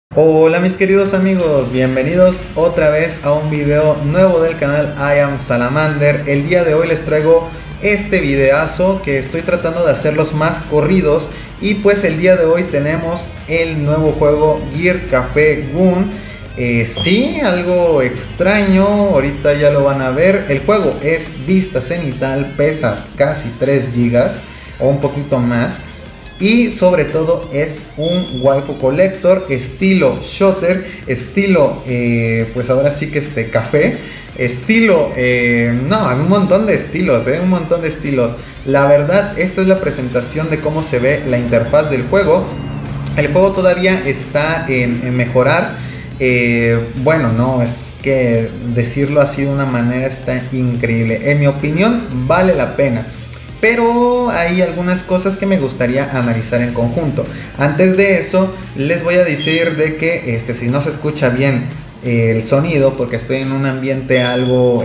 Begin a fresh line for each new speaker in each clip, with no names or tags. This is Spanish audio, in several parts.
Hola mis queridos amigos, bienvenidos otra vez a un video nuevo del canal I Am Salamander. El día de hoy les traigo este videazo que estoy tratando de hacerlos más corridos. Y pues el día de hoy tenemos el nuevo juego Gear Café Gun. Sí, algo extraño, ahorita ya lo van a ver. El juego es vista cenital, pesa casi 3 GB o un poquito más. Y sobre todo es un waifu collector estilo shooter, estilo pues ahora sí que café, estilo, no, un montón de estilos, un montón de estilos. La verdad, esta es la presentación de cómo se ve la interfaz del juego. El juego todavía está en mejorar. Bueno, no, es que decirlo así de una manera está increíble. En mi opinión, vale la pena. Pero hay algunas cosas que me gustaría analizar en conjunto. Antes de eso, les voy a decir de que si no se escucha bien el sonido, porque estoy en un ambiente algo,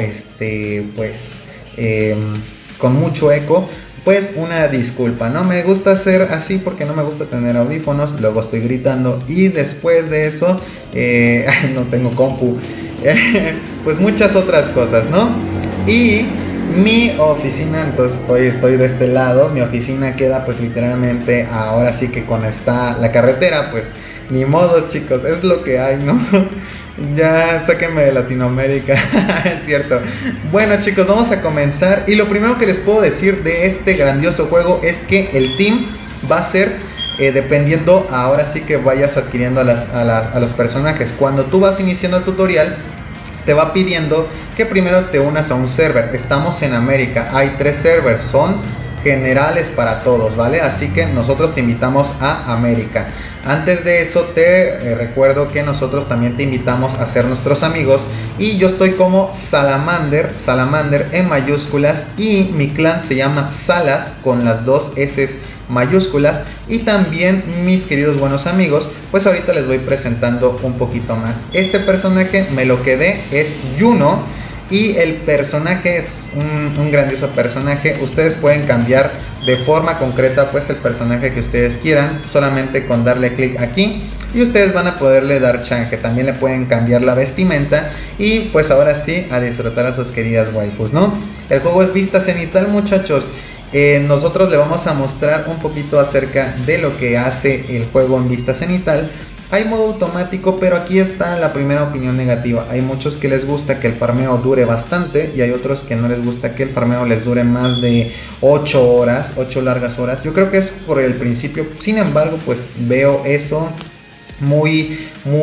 con mucho eco, pues una disculpa. No me gusta hacer así porque no me gusta tener audífonos, luego estoy gritando y después de eso, no tengo compu, pues muchas otras cosas, ¿no? Y mi oficina, entonces estoy de este lado. Mi oficina queda pues literalmente ahora sí que con la carretera, pues ni modos, chicos, es lo que hay, ¿no? Ya sáquenme de Latinoamérica. Es cierto. Bueno, chicos, vamos a comenzar. Y lo primero que les puedo decir de este grandioso juego es que el team va a ser dependiendo, ahora sí que vayas adquiriendo a los personajes. Cuando tú vas iniciando el tutorial, te va pidiendo que primero te unas a un server. Estamos en América, hay 3 servers, son generales para todos, ¿vale? Así que nosotros te invitamos a América. Antes de eso te recuerdo que nosotros también te invitamos a ser nuestros amigos. Y yo estoy como Salamander en mayúsculas. Y mi clan se llama Salas con las 2 S mayúsculas. Y también mis queridos buenos amigos, pues ahorita les voy presentando un poquito más. Este personaje me lo quedé, es Juno. Y el personaje es un grandioso personaje. Ustedes pueden cambiar de forma concreta pues el personaje que ustedes quieran, solamente con darle clic aquí. Y ustedes van a poderle dar change. También le pueden cambiar la vestimenta. Y pues ahora sí, a disfrutar a sus queridas waifus, ¿no? El juego es vista cenital, muchachos. Nosotros le vamos a mostrar un poquito acerca de lo que hace el juego en vista cenital. Hay modo automático, pero aquí está la primera opinión negativa. Hay muchos que les gusta que el farmeo dure bastante y hay otros que no les gusta que el farmeo les dure más de 8 horas, 8 largas horas. Yo creo que es por el principio. Sin embargo, pues veo eso muy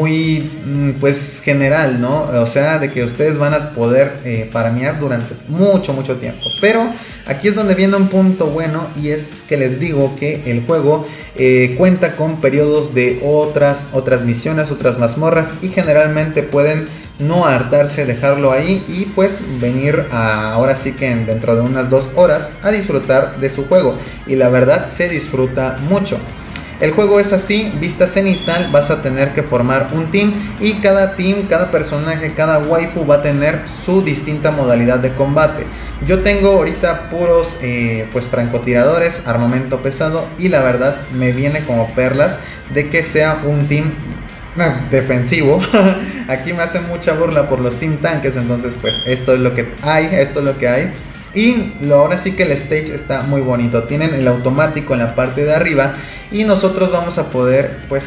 pues general, ¿no? O sea, de que ustedes van a poder farmear durante mucho tiempo. Pero aquí es donde viene un punto bueno, y es que les digo que el juego cuenta con periodos de otras misiones, otras mazmorras, y generalmente pueden no hartarse, dejarlo ahí y pues venir ahora sí que dentro de unas 2 horas a disfrutar de su juego. Y la verdad se disfruta mucho. El juego es así, vista cenital, vas a tener que formar un team, y cada team, cada personaje, cada waifu va a tener su distinta modalidad de combate. Yo tengo ahorita puros pues francotiradores, armamento pesado, y la verdad me viene como perlas de que sea un team defensivo. Aquí me hacen mucha burla por los team tanques, entonces pues esto es lo que hay. Y ahora sí que el stage está muy bonito. Tienen el automático en la parte de arriba, y nosotros vamos a poder pues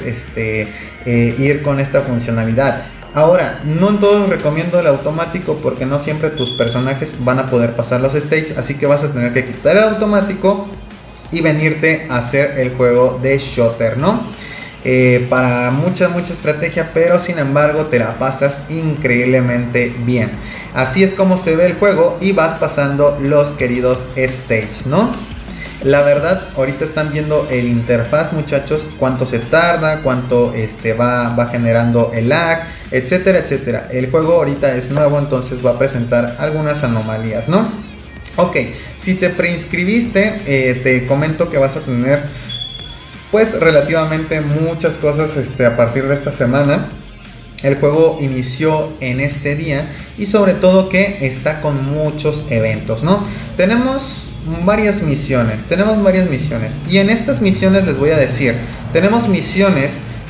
ir con esta funcionalidad. Ahora, no en todos recomiendo el automático, porque no siempre tus personajes van a poder pasar los stages, así que vas a tener que quitar el automático y venirte a hacer el juego de shooter, ¿no? Para mucha estrategia, pero sin embargo te la pasas increíblemente bien. Así es como se ve el juego, y vas pasando los queridos stages, ¿no? La verdad, ahorita están viendo el interfaz, muchachos, cuánto se tarda, cuánto va generando el lag, etcétera, etcétera. El juego ahorita es nuevo, entonces va a presentar algunas anomalías, ¿no? Ok, si te preinscribiste, te comento que vas a tener pues relativamente muchas cosas a partir de esta semana. El juego inició en este día, y sobre todo que está con muchos eventos, ¿no? Tenemos varias misiones, y en estas misiones les voy a decir, tenemos misiones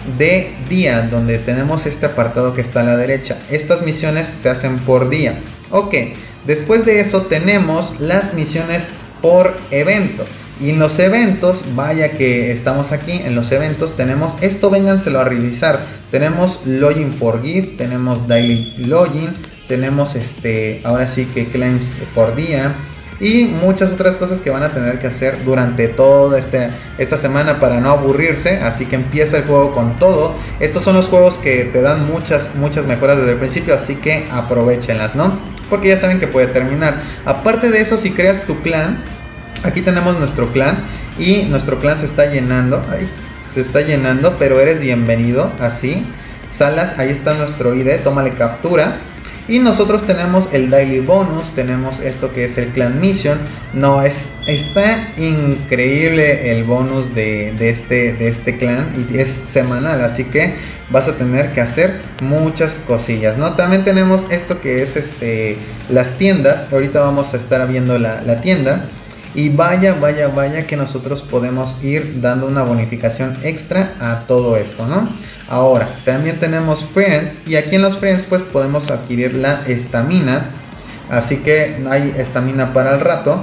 de día, donde tenemos este apartado que está a la derecha. Estas misiones se hacen por día. Ok, después de eso tenemos las misiones por evento. Y en los eventos, vaya que estamos aquí, en los eventos tenemos esto, vénganselo a revisar. Tenemos Login for Gift, tenemos Daily Login, tenemos ahora sí que claims por día y muchas otras cosas que van a tener que hacer durante toda esta semana para no aburrirse. Así que empieza el juego con todo. Estos son los juegos que te dan muchas mejoras desde el principio, así que aprovechenlas, ¿no? Porque ya saben que puede terminar. Aparte de eso, si creas tu clan, aquí tenemos nuestro clan y nuestro clan se está llenando. Ay, se está llenando, pero eres bienvenido. Así, salas, ahí está nuestro ID, tómale captura. Y nosotros tenemos el Daily Bonus, tenemos esto que es el Clan Mission. No, está increíble el bonus de este clan y es semanal, así que vas a tener que hacer muchas cosillas, ¿no? También tenemos esto que es las tiendas. Ahorita vamos a estar viendo la tienda. Y vaya que nosotros podemos ir dando una bonificación extra a todo esto, ¿no? Ahora, también tenemos Friends. Y aquí en los Friends pues podemos adquirir la estamina. Así que hay estamina para el rato.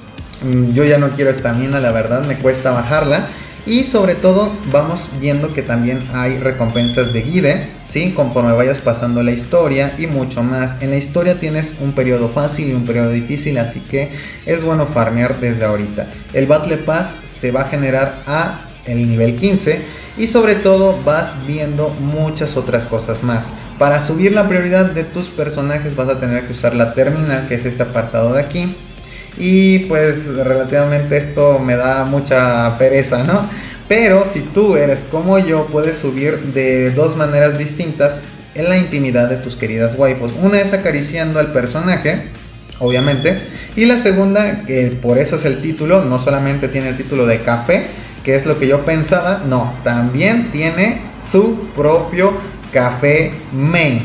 Yo ya no quiero estamina, la verdad, me cuesta bajarla. Y sobre todo vamos viendo que también hay recompensas de guide, ¿sí? Conforme vayas pasando la historia y mucho más. En la historia tienes un periodo fácil y un periodo difícil, así que es bueno farmear desde ahorita. El Battle Pass se va a generar a el nivel 15 y sobre todo vas viendo muchas otras cosas más. Para subir la prioridad de tus personajes vas a tener que usar la terminal, que es este apartado de aquí. Y pues relativamente esto me da mucha pereza, ¿no? Pero si tú eres como yo, puedes subir de dos maneras distintas en la intimidad de tus queridas waifus. Una es acariciando al personaje, obviamente. Y la segunda, por eso es el título, no solamente tiene el título de café, que es lo que yo pensaba, no, también tiene su propio café main.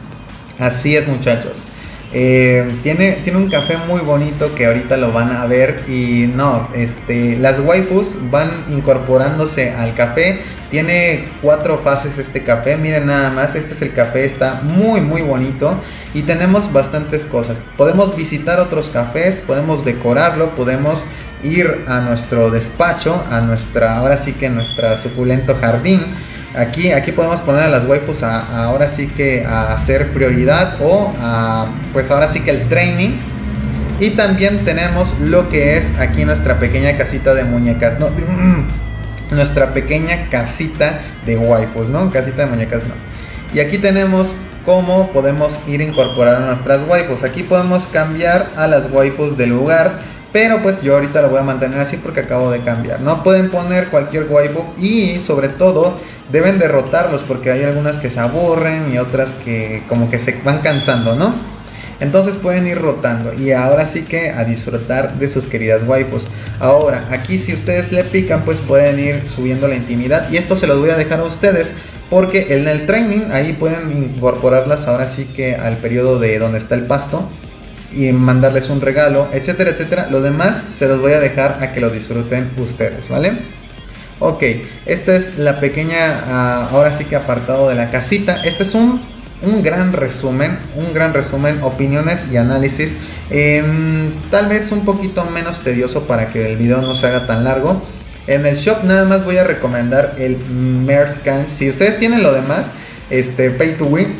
Así es, muchachos. Tiene un café muy bonito que ahorita lo van a ver. Y no, las waifus van incorporándose al café. Tiene 4 fases este café, miren nada más. Este es el café, está muy bonito. Y tenemos bastantes cosas. Podemos visitar otros cafés, podemos decorarlo, podemos ir a nuestro despacho, a ahora sí que nuestro suculento jardín. Aquí podemos poner a las waifus ahora sí que a hacer prioridad o pues ahora sí que el training. Y también tenemos lo que es aquí nuestra pequeña casita de muñecas, ¿no? Nuestra pequeña casita de waifus, ¿no? Casita de muñecas, no. Y aquí tenemos cómo podemos ir a incorporar a nuestras waifus. Aquí podemos cambiar a las waifus del lugar, pero pues yo ahorita lo voy a mantener así porque acabo de cambiar. No pueden poner cualquier waifu y sobre todo deben derrotarlos porque hay algunas que se aburren y otras que como que se van cansando, ¿no? Entonces pueden ir rotando y ahora sí que a disfrutar de sus queridas waifus. Ahora, aquí si ustedes le pican pues pueden ir subiendo la intimidad y esto se los voy a dejar a ustedes porque en el training ahí pueden incorporarlas ahora sí que al periodo de donde está el pasto y mandarles un regalo, etcétera, etcétera. Lo demás se los voy a dejar a que lo disfruten ustedes, ¿vale? Ok, esta es la pequeña, ahora sí que apartado de la casita. Este es un gran resumen, opiniones y análisis. Tal vez un poquito menos tedioso para que el video no se haga tan largo. En el shop nada más voy a recomendar el Merchant. Si ustedes tienen lo demás, Pay to Win,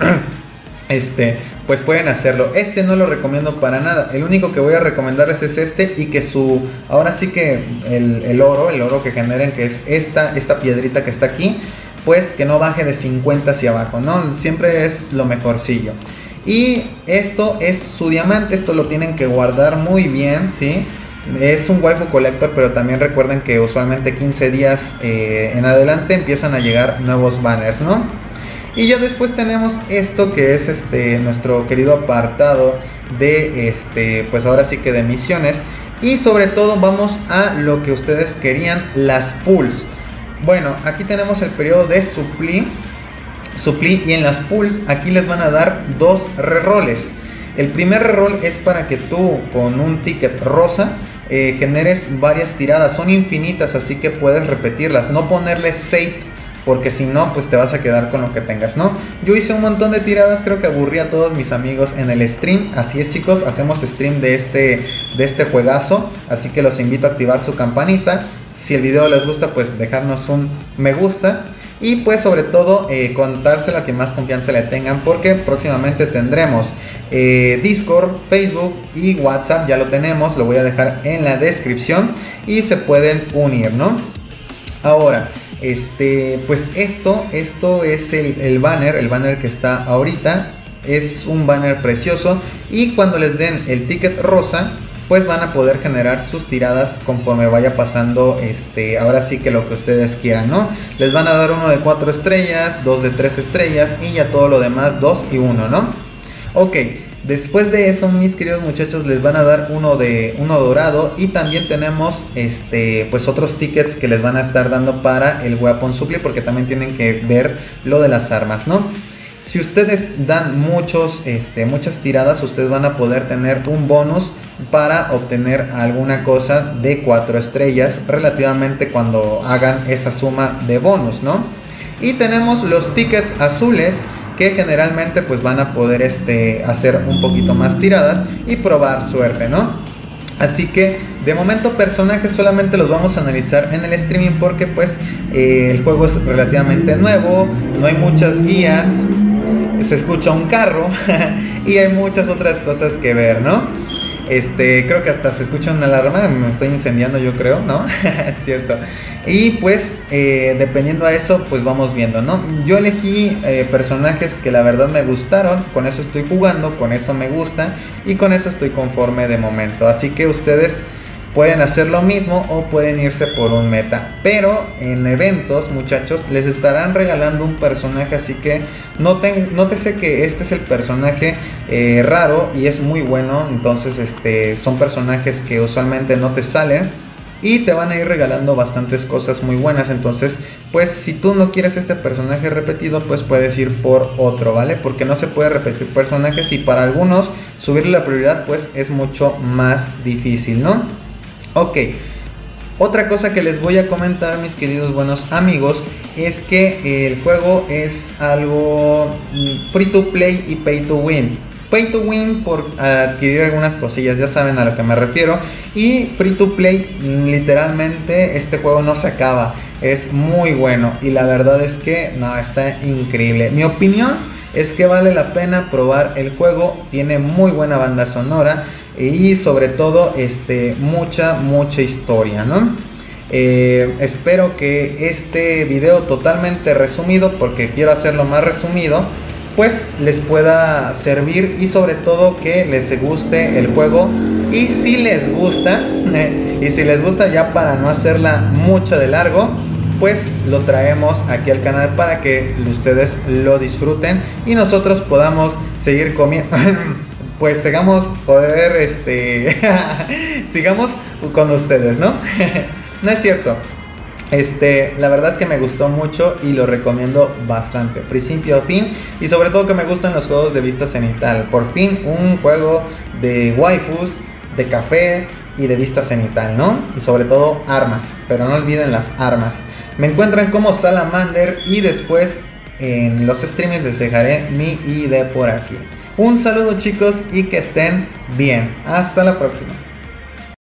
pues pueden hacerlo. No lo recomiendo para nada. El único que voy a recomendarles es y que ahora sí que el oro que generen, que es esta piedrita que está aquí, pues que no baje de 50 hacia abajo, ¿no? Siempre es lo mejorcillo. Y esto es su diamante, esto lo tienen que guardar muy bien, ¿sí? Es un waifu collector, pero también recuerden que usualmente 15 días en adelante empiezan a llegar nuevos banners, ¿no? Y ya después tenemos esto que es nuestro querido apartado de pues ahora sí que de misiones. Y sobre todo vamos a lo que ustedes querían, las pools. Bueno, aquí tenemos el periodo de supli y en las pools aquí les van a dar 2 reroles. El primer reroll es para que tú con un ticket rosa generes varias tiradas, son infinitas, así que puedes repetirlas, no ponerle save porque si no, pues te vas a quedar con lo que tengas, ¿no? Yo hice un montón de tiradas, creo que aburrí a todos mis amigos en el stream. Así es, chicos, hacemos stream de este juegazo, así que los invito a activar su campanita. Si el video les gusta, pues dejarnos un me gusta. Y pues sobre todo contárselo a quien más confianza le tengan, porque próximamente tendremos Discord, Facebook y WhatsApp. Ya lo tenemos, lo voy a dejar en la descripción y se pueden unir, ¿no? Ahora, pues esto es el banner que está ahorita. Es un banner precioso, y cuando les den el ticket rosa, pues van a poder generar sus tiradas conforme vaya pasando, ahora sí que lo que ustedes quieran, ¿no? Les van a dar uno de 4 estrellas, 2 de 3 estrellas, y ya todo lo demás 2 y 1, ¿no? Ok, después de eso, mis queridos muchachos, les van a dar uno dorado, y también tenemos pues otros tickets que les van a estar dando para el Weapon Supply, porque también tienen que ver lo de las armas, ¿no? Si ustedes dan muchas tiradas, ustedes van a poder tener un bonus para obtener alguna cosa de 4 estrellas relativamente cuando hagan esa suma de bonus, ¿no? Y tenemos los tickets azules, que generalmente pues van a poder hacer un poquito más tiradas y probar suerte, ¿no? Así que de momento personajes solamente los vamos a analizar en el streaming, porque pues el juego es relativamente nuevo, no hay muchas guías, se escucha un carro y hay muchas otras cosas que ver, ¿no? Creo que hasta se escucha una alarma, me estoy incendiando, yo creo, ¿no? Es cierto. Y pues dependiendo a eso, pues vamos viendo, ¿no? Yo elegí personajes que la verdad me gustaron, con eso estoy jugando, con eso me gusta y con eso estoy conforme de momento. Así que ustedes pueden hacer lo mismo o pueden irse por un meta. Pero en eventos, muchachos, les estarán regalando un personaje. Así que nótese que este es el personaje raro y es muy bueno. Entonces son personajes que usualmente no te salen y te van a ir regalando bastantes cosas muy buenas. Entonces pues si tú no quieres este personaje repetido, pues puedes ir por otro, ¿vale? Porque no se puede repetir personajes, y para algunos subirle la prioridad pues es mucho más difícil, ¿no? Ok, otra cosa que les voy a comentar, mis queridos buenos amigos, es que el juego es algo free to play y pay to win. Pay to win por adquirir algunas cosillas, ya saben a lo que me refiero. Y free to play, literalmente este juego no se acaba, es muy bueno. Y la verdad es que no, está increíble. Mi opinión es que vale la pena probar el juego, tiene muy buena banda sonora y sobre todo mucha historia, ¿no? Espero que este video totalmente resumido, porque quiero hacerlo más resumido, pues les pueda servir, y sobre todo que les guste el juego. Y si les gusta ya para no hacerla mucho de largo, pues lo traemos aquí al canal para que ustedes lo disfruten y nosotros podamos seguir comiendo. Pues sigamos con ustedes, ¿no? No es cierto. La verdad es que me gustó mucho y lo recomiendo bastante, principio a fin, y sobre todo que me gustan los juegos de vista cenital. Por fin un juego de waifus, de café y de vista cenital, ¿no? Y sobre todo armas, pero no olviden las armas. Me encuentran como Salamander, y después en los streamings les dejaré mi ID por aquí. Un saludo, chicos, y que estén bien. Hasta la próxima.